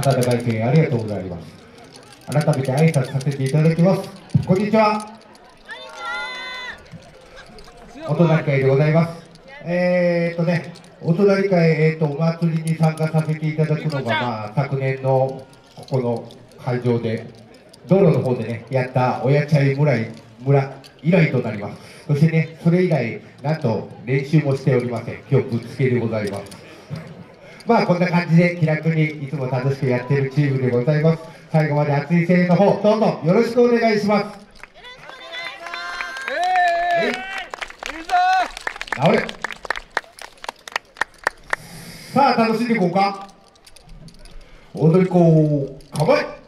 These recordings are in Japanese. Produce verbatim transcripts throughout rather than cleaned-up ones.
温かい声援ありがとうございます。改めて挨拶させていただきます。こんにちは。お隣会でございます。えーっとね、お隣会、えーっと、お祭りに参加させていただくのが、まあ、昨年のここの会場で、道路の方でね、やった親茶屋村村以来となります。そしてね、それ以来、なんと練習もしておりません。今日ぶっつけでございます。まあ、こんな感じで気楽にいつも楽しくやってるチームでございます。最後まで熱い声援の方、どうぞよろしくお願いします。えい、直れ。さあ、楽しんでいこうか。踊り子、構え。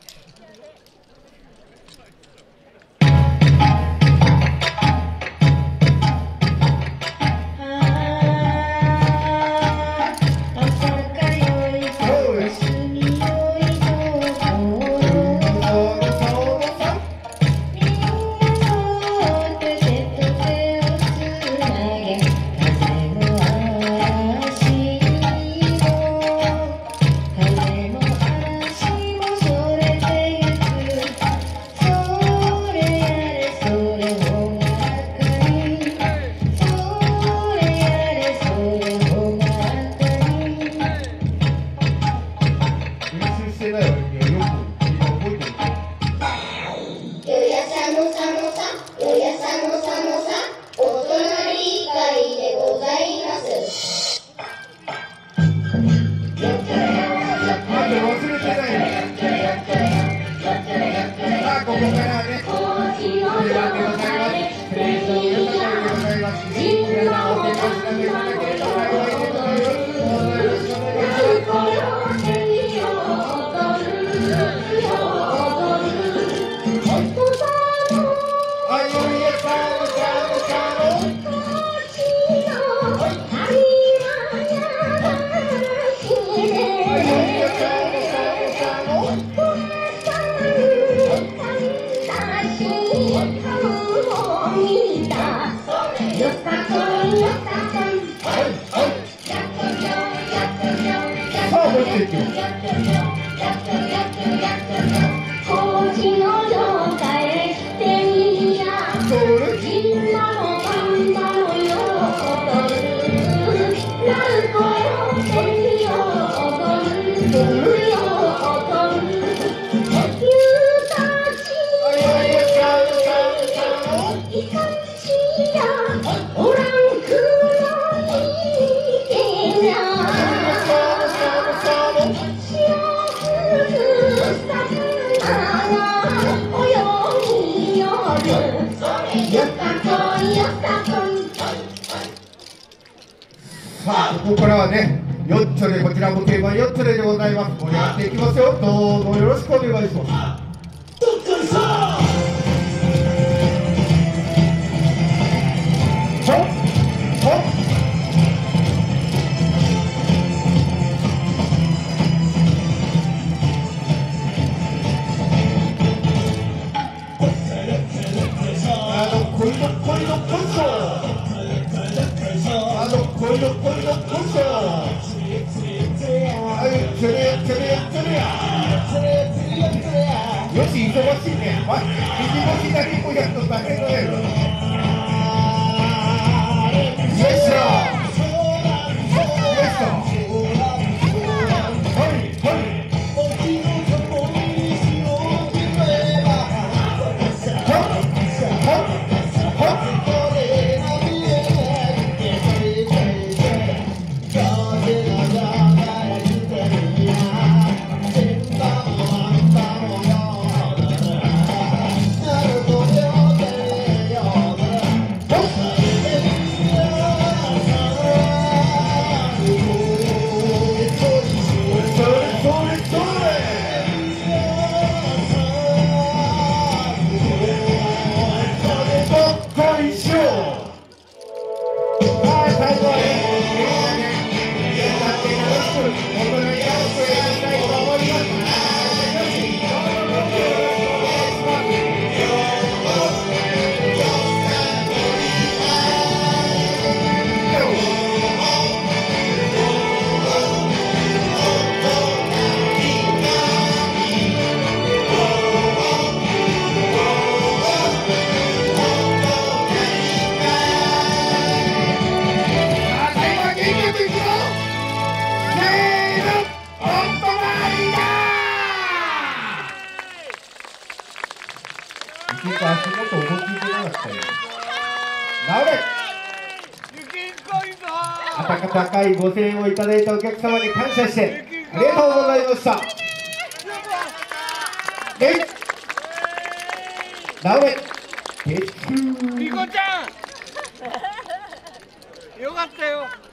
さあ、ここからはね、よっちょで、こちらも定番よっちょででございます。盛り上がっていきますよ。どうぞよろしくお願いします。よし、忙しいね。おい、右腰だけこうやっとだけだよ。よいしょ。よいしょ。はい、はい。 きちんと足元思いついてなかったよ。なおれ温かいご声援をいただいたお客様に感謝してありがとうございました。えいなおれみこちゃんよかったよ。